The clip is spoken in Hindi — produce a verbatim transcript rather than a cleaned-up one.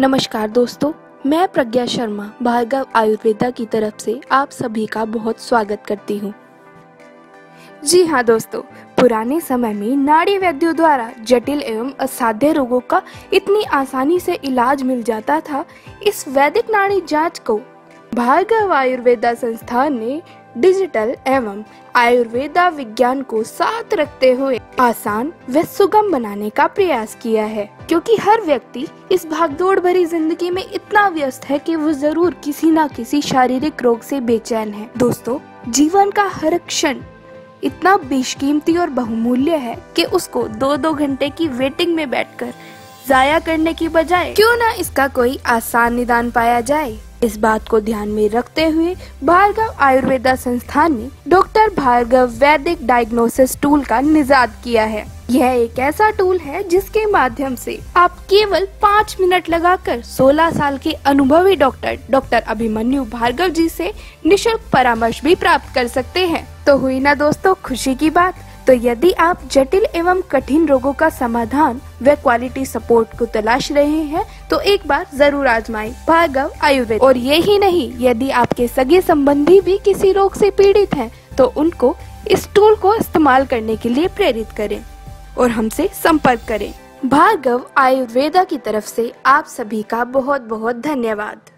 नमस्कार दोस्तों, मैं प्रज्ञा शर्मा भार्गव आयुर्वेदा की तरफ से आप सभी का बहुत स्वागत करती हूँ। जी हाँ दोस्तों, पुराने समय में नाड़ी वैद्यों द्वारा जटिल एवं असाध्य रोगों का इतनी आसानी से इलाज मिल जाता था। इस वैदिक नाड़ी जांच को भार्गव आयुर्वेदा संस्थान ने डिजिटल एवं आयुर्वेदा विज्ञान को साथ रखते हुए आसान व सुगम बनाने का प्रयास किया है, क्योंकि हर व्यक्ति इस भागदौड़ भरी जिंदगी में इतना व्यस्त है कि वो जरूर किसी न किसी शारीरिक रोग से बेचैन है। दोस्तों, जीवन का हर क्षण इतना बेशकीमती और बहुमूल्य है कि उसको दो दो घंटे की वेटिंग में बैठकर जाया करने की बजाय क्यों ना इसका कोई आसान निदान पाया जाए। इस बात को ध्यान में रखते हुए भार्गव आयुर्वेदा संस्थान ने डॉक्टर भार्गव वैदिक डायग्नोसिस टूल का निजात किया है। यह एक ऐसा टूल है जिसके माध्यम से आप केवल पाँच मिनट लगाकर सोलह साल के अनुभवी डॉक्टर डॉक्टर अभिमन्यु भार्गव जी से निशुल्क परामर्श भी प्राप्त कर सकते हैं। तो हुई ना दोस्तों खुशी की बात। तो यदि आप जटिल एवं कठिन रोगों का समाधान व क्वालिटी सपोर्ट को तलाश रहे हैं तो एक बार जरूर आजमाएं भार्गव आयुर्वेद। और ये ही नहीं, यदि आपके सगे संबंधी भी किसी रोग से पीड़ित हैं तो उनको इस टूल को इस्तेमाल करने के लिए प्रेरित करें और हमसे संपर्क करें। भार्गव आयुर्वेदा की तरफ से आप सभी का बहुत बहुत धन्यवाद।